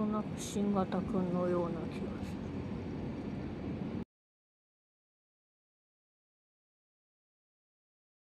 となく新型くんのような気がする。